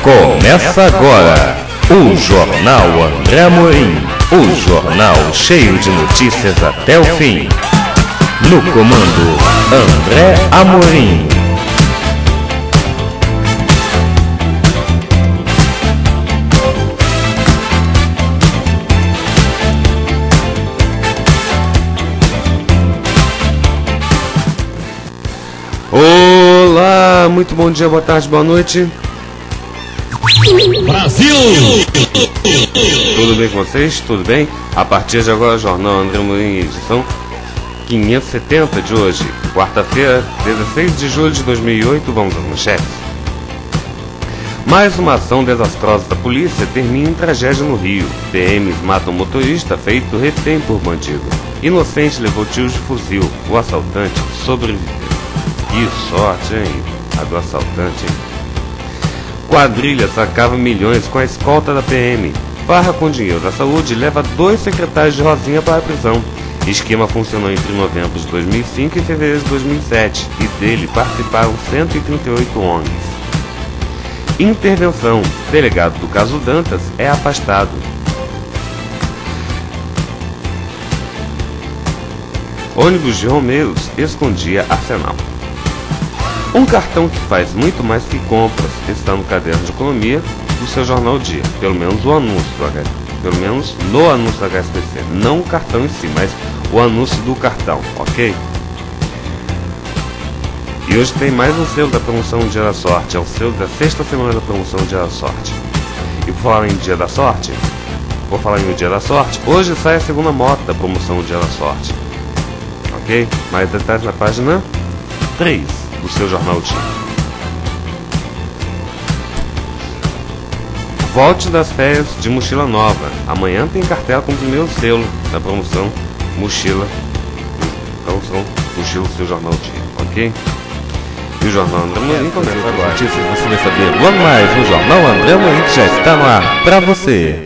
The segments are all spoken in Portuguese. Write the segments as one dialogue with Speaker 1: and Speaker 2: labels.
Speaker 1: Começa agora o Jornal André Amorim, o jornal cheio de notícias até o fim. No comando, André Amorim.
Speaker 2: Olá, muito bom dia, boa tarde, boa noite.
Speaker 3: Brasil!
Speaker 2: Tudo bem com vocês? Tudo bem? A partir de agora, Jornal André Amorim, edição 570 de hoje, quarta-feira, 16 de julho de 2008, vamos às manchetes. Mais uma ação desastrosa da polícia termina em tragédia no Rio. PMs matam motorista feito refém por bandido. Inocente levou tiros de fuzil. O assaltante sobreviveu. Que sorte, hein? A do assaltante, hein? Quadrilha sacava milhões com a escolta da PM. Farra com dinheiro da saúde leva 2 secretários de Rosinha para a prisão. Esquema funcionou entre novembro de 2005 e fevereiro de 2007 e dele participaram 138 ONGs. Intervenção. Delegado do caso Dantas é afastado. Ônibus de Romeiros escondia arsenal. Um cartão que faz muito mais que compras está no caderno de economia do seu jornal Dia, pelo menos o anúncio do HSBC, pelo menos no anúncio do HSBC, não o cartão em si, mas o anúncio do cartão, ok? E hoje tem mais um selo da promoção Dia da Sorte, é o selo da 6ª semana da promoção Dia da Sorte. E por falar em Dia da Sorte, hoje sai a segunda moto da promoção Dia da Sorte, ok? Mais detalhes na página 3 do seu jornal Dia. Volte das férias de mochila nova. Amanhã tem cartela com o primeiro selo da promoção Mochila do seu jornal Dia, ok? E o Jornal André Amorim começa agora.
Speaker 1: Notícias você vai saber logo mais no Jornal André Amorim, que já está no ar para você.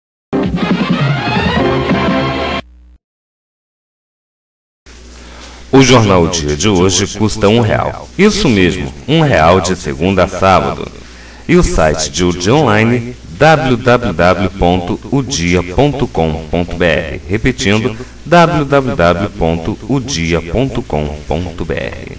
Speaker 1: O Jornal Dia de hoje custa R$1. Isso mesmo, R$1 de segunda a sábado. E o site de O Dia Online, www.odia.com.br. Repetindo, www.odia.com.br.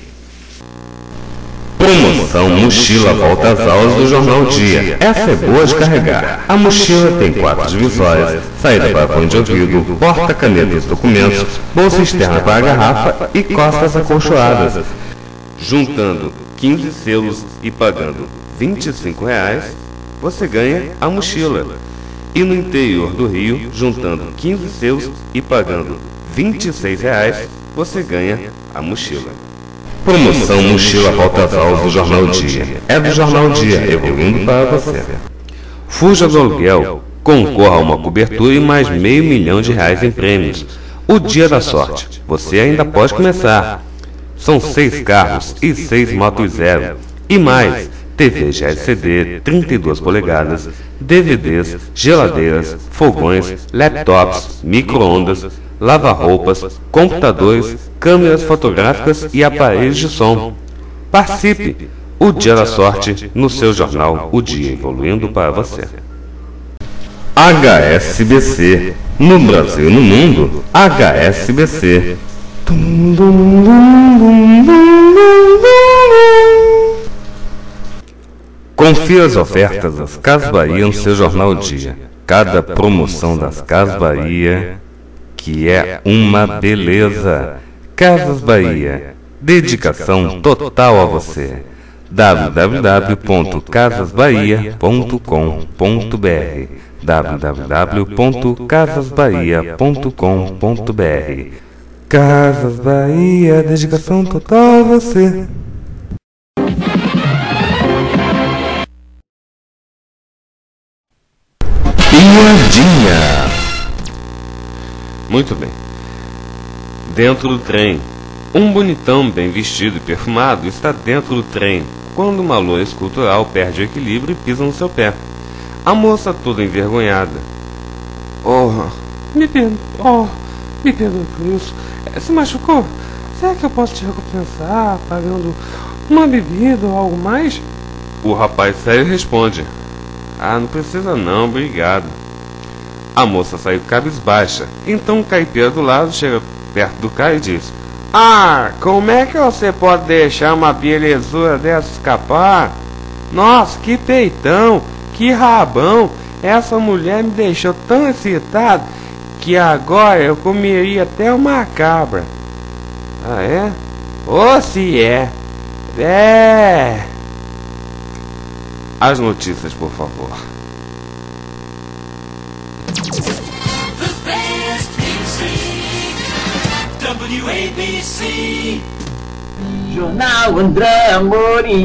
Speaker 1: Promoção Mochila Volta às Aulas do Jornal Dia. Essa é boa de carregar. A mochila tem 4 divisórias, saída para fone de ouvido, porta-canetas, documentos, bolsa externa para a garrafa e costas acolchoadas.
Speaker 2: Juntando 15 selos e pagando R$25, você ganha a mochila. E no interior do Rio, juntando 15 selos e pagando R$26, você ganha a mochila.
Speaker 1: Promoção Mochila Volta às Aulas do Jornal Dia. É do Jornal Dia, evoluindo para você.
Speaker 2: Fuja do aluguel, concorra a uma cobertura e mais R$500 mil em prêmios. O Dia da Sorte, você ainda pode começar. São 6 carros e 6 motos zero. E mais, TVs de LCD, 32 polegadas, DVDs, geladeiras, fogões, laptops, micro-ondas, lava-roupas, computadores, câmeras fotográficas e aparelhos de som. Participe! O Dia da Sorte no seu jornal O Dia, evoluindo para você.
Speaker 1: HSBC. No Brasil e no mundo, HSBC. Confira as ofertas das Casas Bahia no seu jornal Dia. Cada promoção das Casas Bahia, que é uma beleza. Casas Bahia, dedicação total a você. www.casasbahia.com.br www.casasbahia.com.br Casas Bahia, dedicação total a você. Piadinha.
Speaker 2: Muito bem. Dentro do trem. Um bonitão bem vestido e perfumado está dentro do trem, quando uma loira escultural perde o equilíbrio e pisa no seu pé. A moça toda envergonhada. Me perdoa por isso. Se machucou? Será que eu posso te recompensar pagando uma bebida ou algo mais? O rapaz sério responde. Ah, não precisa não, obrigado. A moça saiu cabisbaixa. Então o caipira do lado chega perto do cara e diz: Ah, como é que você pode deixar uma belezura dessa escapar? Nossa, que peitão, que rabão. Essa mulher me deixou tão excitado que agora eu comeria até uma cabra. Ah, é? Ô, se é. É. As notícias, por favor.
Speaker 3: WABC, Jornal André Amorim.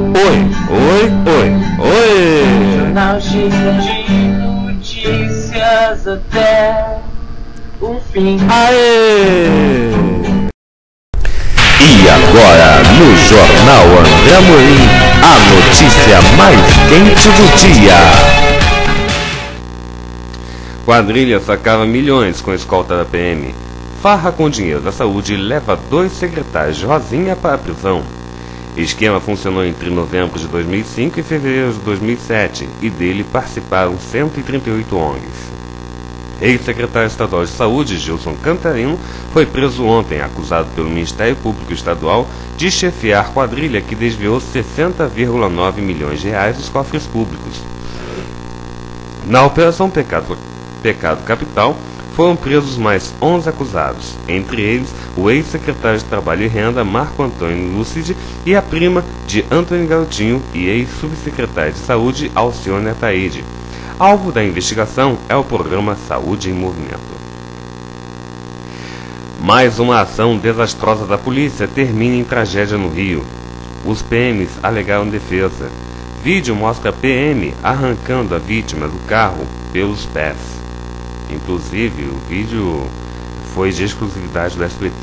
Speaker 2: Oi.
Speaker 3: Jornal cheio de notícias até o fim.
Speaker 2: Aê! E agora, no Jornal André Amorim, a notícia mais quente do dia. Quadrilha sacava milhões com escolta da PM. Farra com dinheiro da saúde leva 2 secretários de Rosinha para a prisão. Esquema funcionou entre novembro de 2005 e fevereiro de 2007 e dele participaram 138 ONGs. Ex-secretário estadual de saúde, Gilson Cantarino, foi preso ontem, acusado pelo Ministério Público Estadual de chefiar quadrilha que desviou 60,9 milhões de reais dos cofres públicos. Na Operação Pecado Capital, foram presos mais 11 acusados, entre eles o ex-secretário de Trabalho e Renda, Marco Antônio Lucide, e a prima de Antônio Garotinho e ex-subsecretária de Saúde, Alcione Ataíde. Alvo da investigação é o programa Saúde em Movimento. Mais uma ação desastrosa da polícia termina em tragédia no Rio. Os PMs alegaram defesa. Vídeo mostra a PM arrancando a vítima do carro pelos pés. Inclusive, o vídeo foi de exclusividade do SBT.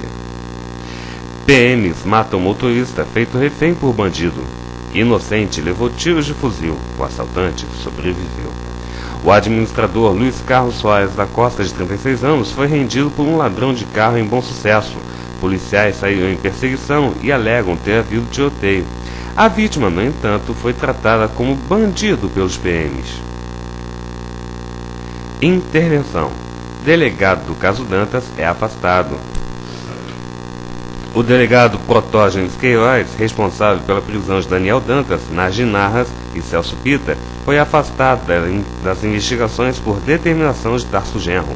Speaker 2: PMs matam motorista feito refém por bandido. Inocente levou tiros de fuzil. O assaltante sobreviveu. O administrador Luiz Carlos Soares da Costa, de 36 anos, foi rendido por um ladrão de carro em Bom Sucesso. Policiais saíram em perseguição e alegam ter havido tiroteio. A vítima, no entanto, foi tratada como bandido pelos PMs. Intervenção. Delegado do caso Dantas é afastado. O delegado Protógenes Queiroz, responsável pela prisão de Daniel Dantas, Nargin Narras e Celso Pita, foi afastado das investigações por determinação de Tarso Genro.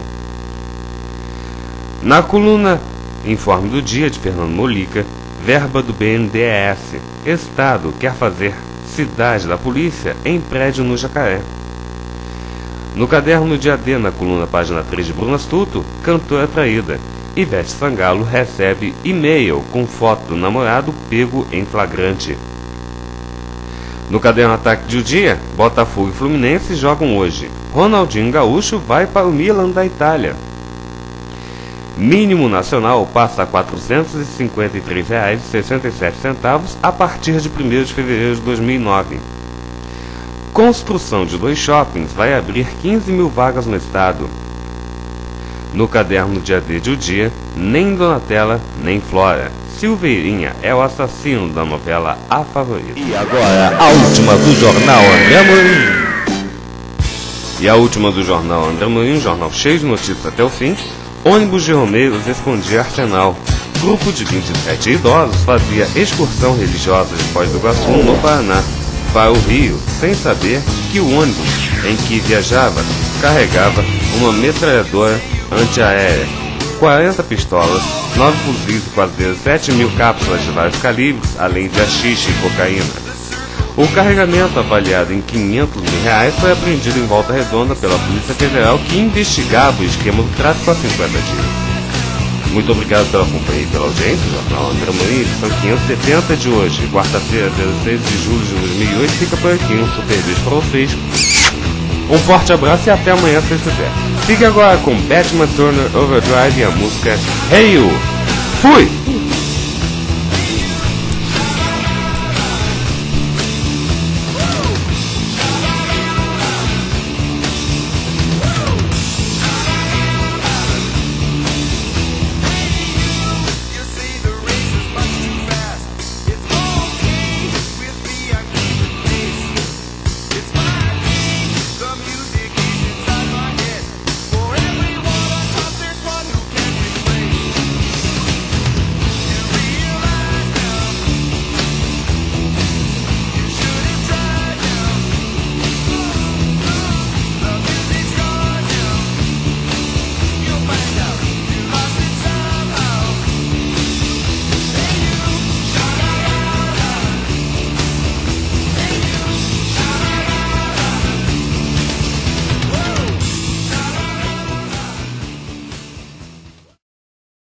Speaker 2: Na coluna Informe do Dia, de Fernando Molica, verba do BNDES. Estado quer fazer cidade da polícia em prédio no Jacaré. No caderno Dia D, na coluna página 3 de Bruno Astuto, cantora traída. Ivete Sangalo recebe e-mail com foto do namorado pego em flagrante. No caderno Ataque de Dia, Botafogo e Fluminense jogam hoje. Ronaldinho Gaúcho vai para o Milan da Itália. Mínimo nacional passa a R$ 453,67 a partir de 1º de fevereiro de 2009. Construção de 2 shoppings vai abrir 15 mil vagas no estado. No caderno Dia D de O Dia, nem Donatella, nem Flora. Silveirinha é o assassino da novela A Favorita.
Speaker 1: E agora, a última do Jornal André Amorim.
Speaker 2: E a última do Jornal André Amorim, um jornal cheio de notícias até o fim. Ônibus de Romeiros escondia Arsenal. Grupo de 27 idosos fazia excursão religiosa de Foz do Iguaçu, no Paraná, para o Rio, sem saber que o ônibus em que viajava carregava uma metralhadora antiaérea, 40 pistolas, 9 fuzis e quase 17 mil cápsulas de vários calibres, além de haxixe e cocaína. O carregamento, avaliado em R$500 mil, foi apreendido em Volta Redonda pela Polícia Federal, que investigava o esquema do tráfico há 50 dias. Muito obrigado pela companhia e pela audiência. O Jornal André Amorim, edição 570 de hoje, quarta-feira, 16 de julho de 2008, fica por aqui. Um super beijo para vocês. Um forte abraço e até amanhã, se estiver. Fique agora com Batman Turner Overdrive e a música Hey You. Fui!